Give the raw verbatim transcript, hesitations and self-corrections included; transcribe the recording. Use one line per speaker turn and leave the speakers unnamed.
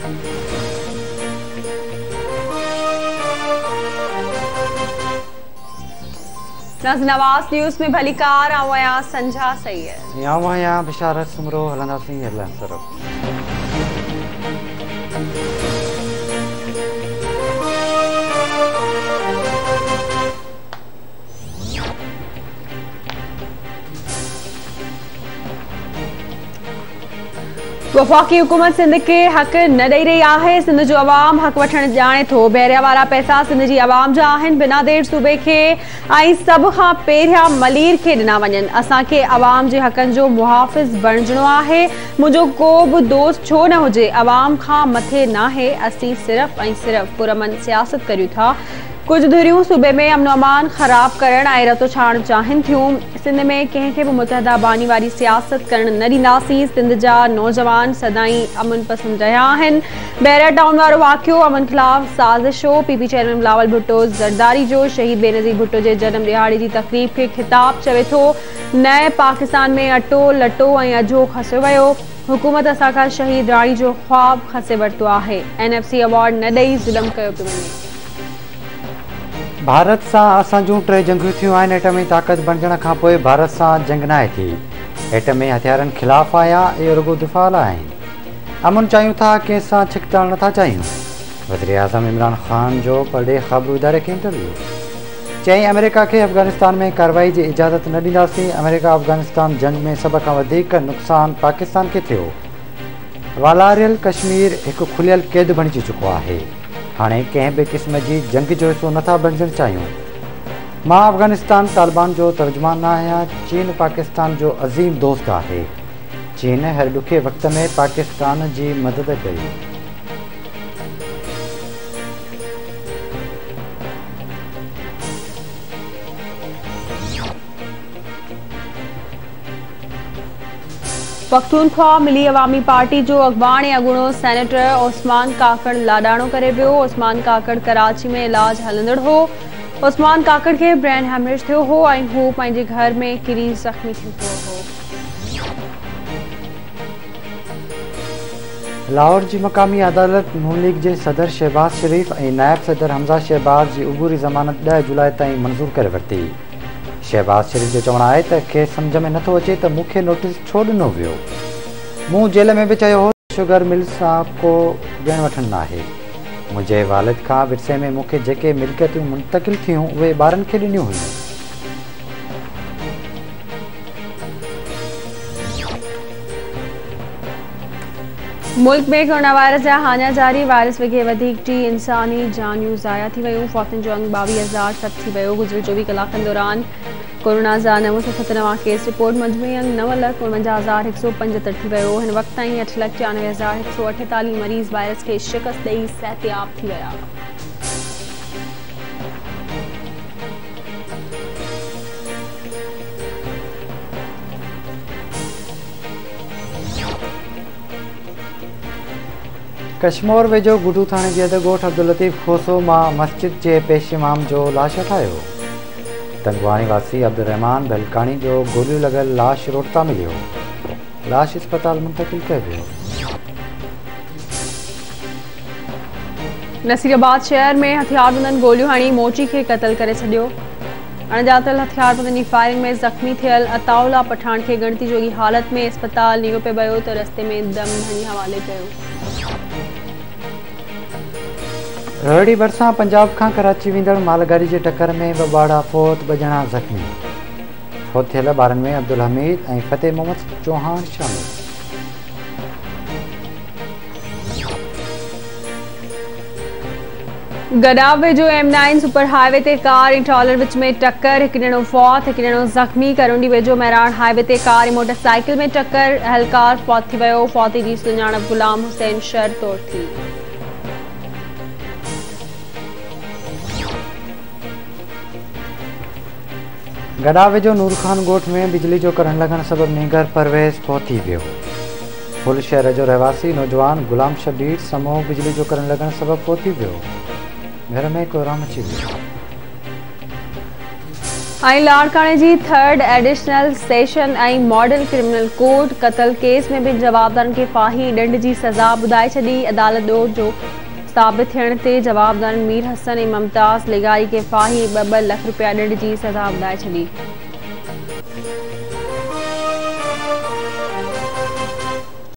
नवाज़ news में भली car आवाया संझा सही है
आवाया बिशारत सुमरो हलंदासी हेडलाइन सरफ
वफाकी हुकूमत सिंध के हक न ॾेई रही है। सिंध जो अवाम हक वठण ॼाणे थो। बहरिया वारा पैसा सिंध जी अवाम जा आहिनि। बिना देर सूबे खे ऐं सभ खां पहिरियां मलीर खे ॾिना वञनि। असांखे अवाम जे हक़नि जो मुहाफ़िज़ बणिजणो आहे। मुंहिंजो को बि दोस्त छो न हुजे, अवाम खां मथे नाहे। असीं सिर्फ़ ऐं सिर्फ़ पुरअमन सियासत करियूं था। कुछ धुरियूं सूबे में अमन अमान ख़राब करण ऐं रतो छाण चाहिनि थियूं। सिंध में कंहिंखे बि मुतहदा बानी वारी सियासत करण न ॾींदासीं। सिंध जा नौजवान सदाई अमन पसंद रहिया आहिनि। बहरिया टाउन वारो वाक़ियो अमन ख़िलाफ़ साज़िश हो। P P chairman Bilawal Bhutto Zardari जो शहीद बेनज़ीर भुट्टो जे जनम दिहाड़े जी तक़रीब खे ख़िताब चवे थो, नए पाकिस्तान में अटो लटो ऐं अझो खसियो वियो। हुकूमत असांखां शहीद राणी जो ख्वाब खसे वरितो आहे। एन एफ सी अवार्ड न ॾेई ज़ुल्म कयो पियो वञे।
भारत सां असां जूं टे जंगियूं थियूं आहिनि। एटमी ताक़त बणिजण खां पोइ भारत सां जंग नाहे थी। एटमी हथियारनि ख़िलाफ़ आया, इहो रुगो दिफ़ा लाइ आहिनि। अमन चाहियूं था, कंहिं सां छिकताइण नथा चाहियूं। वज़ीर आज़म इमरान ख़ान जो परॾे ख़बरूं इदारे खे इंटरव्यू चई, अमेरिका खे अफ़गानिस्तान में कार्रवाई जी इजाज़त न ॾींदासीं। अमेरिका अफ़गानिस्तान जंग में सभ खां वधीक नुक़सानु पाकिस्तान खे थियो। वालारियल कश्मीर हिकु खुलियल क़ैद बणिजी चुको आहे। हाणे कंहिं बि क़िस्म जी जंग जो हिसो नथा बणिजणु चाहियूं। मां अफ़गानिस्तान तालिबान जो तर्जुमान न आहियां। चीन पाकिस्तान जो अज़ीम दोस्त आहे। चीन हर ॾुखे वक़्त में पाकिस्तान जी मदद कई।
पख्तूनख्वा मिली अवामी पार्टी जो अॻवान ऐं अॻूणो सेनेटर उस्मान काकड़ लाॾाणो करे वियो। उस्मान काकड़ कराची में इलाज हलंदड़ हो। उस्मान काकड़ खे ब्रेन हेमरेज थियो हो ऐं हू पंहिंजे घर में किरी ज़ख़्मी थी पियो हो।
लाहौर जी मक़ामी अदालत नून लीग जे सदर शहबाज शरीफ़ ऐं नायब सदर हमज़ा शहबाज जी उबूरी ज़मानत ॾह जुलाई ताईं मंज़ूर करे वरिती। शहबाज शरीफ़ जो चवणु आहे त खे सम्झ में नथो अचे त मूंखे नोटिस छो ॾिनो वियो। मूं जेल में बि चयो हो शुगर मिल सां को ॾियणु वठणु न आहे। मुंहिंजे वालिद खां विरसे में मूंखे जेके मिल्कियतूं मुंतक़िल थियूं उहे ॿारनि खे ॾिनियूं हुयूं।
मुल्क में कोरोना वायरस जा हाञा जारी। वायरस वगे वधीक टी इंसानी जानियूं ज़ाया थी वियूं। फौतन जो अंग ॿावीह हज़ार सठ थी वियो। गुज़िरियल चोवीह कलाकनि दौरान कोरोना जा नव सौ सतनवा केस रिपोर्ट। मजमूई अंग नव लख उणवंजाह हज़ार हिकु सौ पंजहतरि थी वियो। हिन वक़्त ताईं अठ लख टियानवे हज़ार हिकु सौ अठेतालीह मरीज़ वायरस खे शिकस्त ॾेई सिहतयाब थी विया।
कश्मीर वेझो गुडू थाणे जे अदगोठ अब्दुल लतीफ़ खोसो मां मस्जिद जे पेश इमाम जो लाश हटायो। तंगवाणी वासी अब्दुल रहमान बलकानी जो गोलियूं लॻल लाश रोडता मिलियो। लाश अस्पताल मुंतक़िल कयो वियो।
नसीराबाद शहर में हथियारबंदनि गोलियूं हणी मोची खे क़तल करे छॾियो। अणॼातल हथियारबंदनि जी फायरिंग में ज़ख़्मी थियल अताउल्ला पठान खे ॻणती जोगी हालत में अस्पताल नियो पियो वियो त रस्ते में दम हणी हवाले कयो।
रोहड़ी भरिसां पंजाब खां कराची वेंदड़ मालगाड़ी जे टकर में ॿ ॿारहा फौत ॿ ॼणा ज़ख़्मी। फौत थियल ॿारनि में अब्दुल हमीद ऐं फतेह मोहम्मद चौहान शामिल।
गडाव वेझो एम नाइन सुपर हाईवे ते कार ऐं ट्रॉलर विच में टक्कर। हिकु ॼणो फौत, हिकु ॼणो ज़ख़्मी। करोंडी वेझो मैरान हाईवे ते कार ऐं मोटरसाइकिल में टक्कर। अहलकार फौत थी वियो। फौती जी सुञाणप गुलाम हुसैन शर तौर थी।
गडाव वेझो नूर खान ॻोठ में बिजली जो करंट लॻण सबबि नीगर परवेज़ फौत थी वियो। फुल शहर जो रहवासी नौजवान गुलाम शबीर समूह बिजली जो करंट लॻण सबबि फौत थी वियो। घर में कोहराम अची वियो।
ऐं लाड़काणे जी थर्ड एडिशनल सेशन ऐं मॉडल क्रिमिनल कोर्ट क़तल केस में ॿिनि जवाबदारनि खे फाही ॾंड जी सज़ा ॿुधाए छॾी। अदालत ॾोह जो साबित थियण ते जवाबदारनि मीर हसन ऐं मुमताज़ लेगाई खे फाही ॿ ॿ लख रुपया ॾंड जी सज़ा ॿुधाए छॾी।